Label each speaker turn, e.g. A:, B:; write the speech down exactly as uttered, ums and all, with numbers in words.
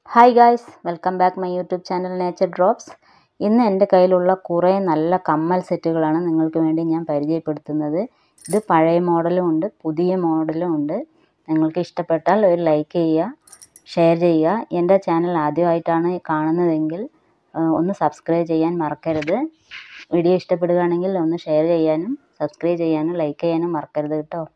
A: Hi guys, welcome back my YouTube channel nature drops. ഇന്ന് എൻ്റെ കയ്യിലുള്ള കുറേ നല്ല കമ്മൽ സെറ്റുകളാണ് നിങ്ങൾക്ക് വേണ്ടി ഞാൻ പരിചയപ്പെടുത്തുന്നത്. ഇത് പഴയ മോഡലും ഉണ്ട്, പുതിയ മോഡലും ഉണ്ട്. നിങ്ങൾക്ക് ഇഷ്ടപ്പെട്ടാൽ ഒരു ലൈക്ക് ചെയ്യുക, ഷെയർ ചെയ്യുക. എൻ്റെ ചാനൽ ആദ്യമായിട്ടാണ് കാണുന്നതെങ്കിൽ ഒന്ന് സബ്സ്ക്രൈബ് ചെയ്യാൻ മറക്കരുത്. വീഡിയോ ഇഷ്ടപ്പെടുകയാണെങ്കിൽ ഒന്ന് ഷെയർ ചെയ്യാനും സബ്സ്ക്രൈബ് ചെയ്യാനും ലൈക്ക് ചെയ്യാനും മറക്കരുത് കേട്ടോ.